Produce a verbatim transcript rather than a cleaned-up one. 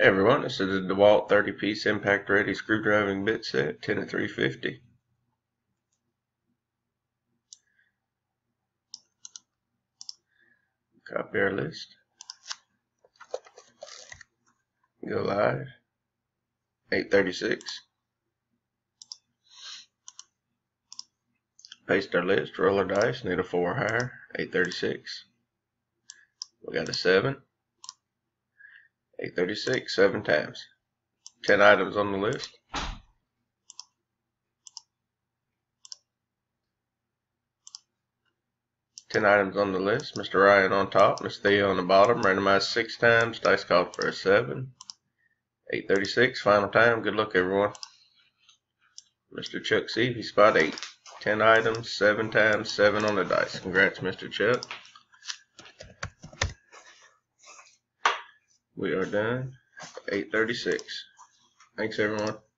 Hey everyone, this is the Dewalt thirty piece impact ready screwdriving bit set, ten to three fifty. Copy our list. Go live. eight thirty-six. Paste our list, roll our dice, need a four higher, eight thirty-six. We got a seven. eight thirty-six, seven times. ten items on the list. ten items on the list. Mister Ryan on top, Miss Thea on the bottom. Randomized six times. Dice called for a seven. eight thirty-six, final time. Good luck, everyone. Mister Chuck C, he spot eight. ten items, seven times, seven on the dice. Congrats, Mister Chuck. We are done. eight thirty-six. Thanks, everyone.